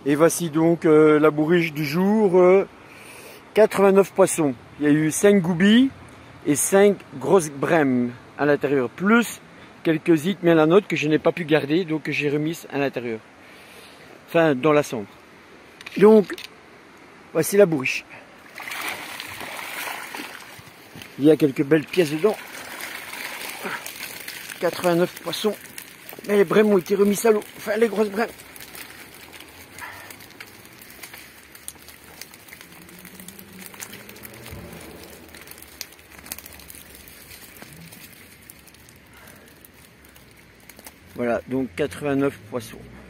Et voici donc la bourriche du jour. 89 poissons. Il y a eu 5 goubis et 5 grosses brèmes à l'intérieur. Plus quelques ites mélanotes que je n'ai pas pu garder, donc que j'ai remises à l'intérieur. Enfin, dans la cendre. Donc, voici la bourriche. Il y a quelques belles pièces dedans. 89 poissons. Mais les brèmes ont été remises à l'eau. Enfin, les grosses brèmes. Voilà, donc 89 poissons.